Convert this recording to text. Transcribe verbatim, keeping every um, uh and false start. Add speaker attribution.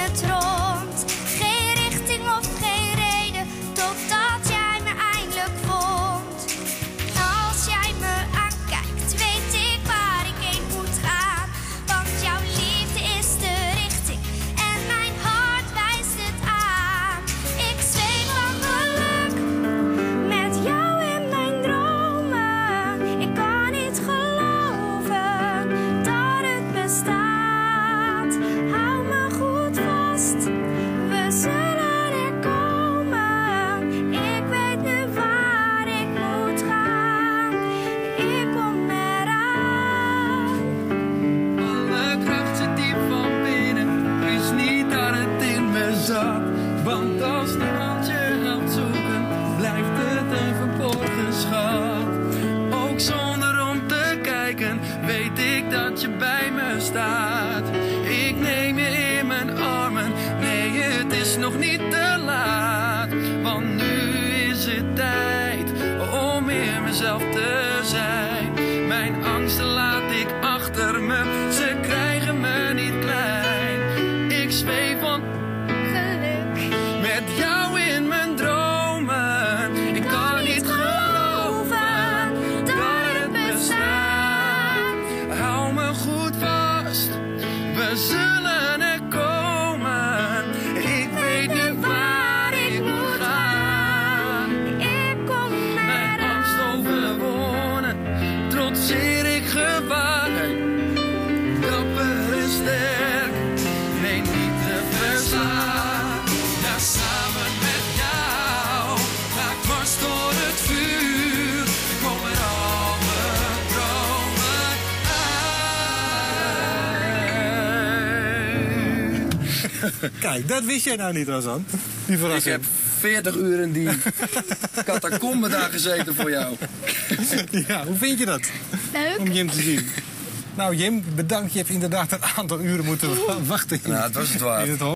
Speaker 1: het rond. Geen richting of geen reden, totdat jij me eindelijk vond. Als jij me aankijkt, weet ik waar ik heen moet gaan. Want jouw liefde is de richting en mijn hart wijst het aan. Ik zweef van geluk met jou in mijn dromen. Ik kan niet geloven dat het bestaat. Hou me goed vast, we zullen er komen. Ik weet nu waar ik moet gaan. Ik kom eraan.
Speaker 2: Alle kracht zit diep van binnen, wist niet dat het in me zat. Want als niemand je helpt zoeken, blijft het een verborgen schat. Ook zonder om te kijken, weet ik dat je bij me staat. Ik neem je in mijn armen, nee het is nog niet te laat. Want nu is het tijd om weer mezelf te zijn. Mijn angsten laat ik achter me, ze krijgen me niet klein. Ik zweef van
Speaker 1: Geluk.
Speaker 2: met jou in mijn dromen. Ik kan niet geloven dat het bestaat. Hou me goed vast, we zullen er komen. Ik weet nu waar ik moet gaan.
Speaker 1: Ik kom
Speaker 2: Mijn angst
Speaker 1: eraan.
Speaker 2: overwonnen, trotseer ik gevaar. Dapper en sterk, nee niet te verslaan. Ja, samen met jou ga ik dwars door het vuur. Komen alle dromen uit.
Speaker 3: Kijk, dat wist jij nou niet, Razan. Die
Speaker 2: Ik
Speaker 3: verrassing.
Speaker 2: heb veertig uur in die catacombe daar gezeten voor jou.
Speaker 3: Ja, hoe vind je dat?
Speaker 1: Leuk.
Speaker 3: Om Jim te zien. Nou Jim, bedankt. Je hebt inderdaad een aantal uren moeten wachten in,
Speaker 2: Nou, het was het waard.
Speaker 3: in het